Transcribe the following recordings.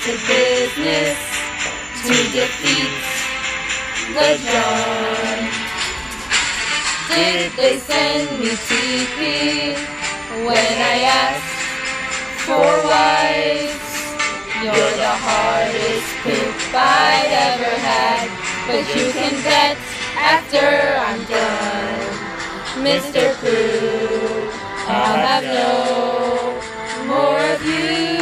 to business to defeat the John. Did they send me TP when I asked for wives? You're the hardest poop I've ever had, but you can bet after I'm done, Mr. Poop, I'll have no more of you.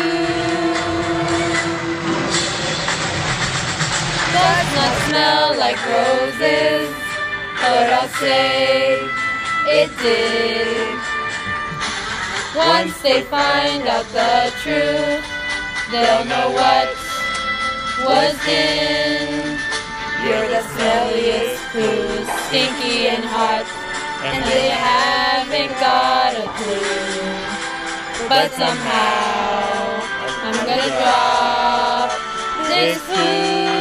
Does not smell like roses, but I'll say it did. Once they find out the truth, they'll know what was in. You're the smelliest poo, stinky and hot, and they haven't got a clue. But somehow I'm gonna drop this poo.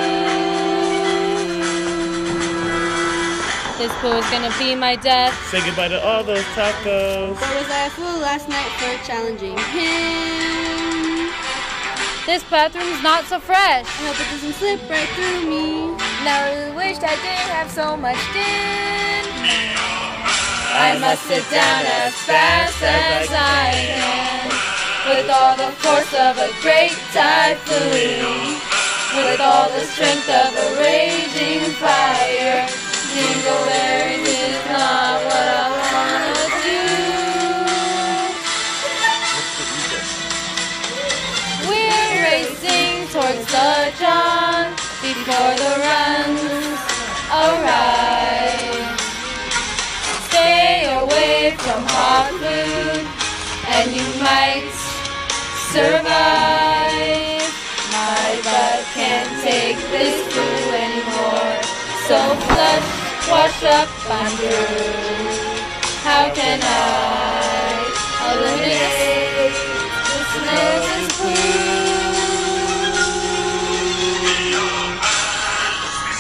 This poo is gonna be my death. Say goodbye to all those tacos. Or was I a fool last night for challenging him? This bathroom's not so fresh. I hope it doesn't slip right through me. Now I really wished I didn't have so much din. I must sit down as fast as I can, with all the force of a great typhoon, with all the strength of a raging fire. Dingleberries is not what I wanna do. We're racing towards the John before the runs arrive. Stay away from hot food and you might survive. My butt can't take this food anymore, so flush, wash up, I'm through. How can I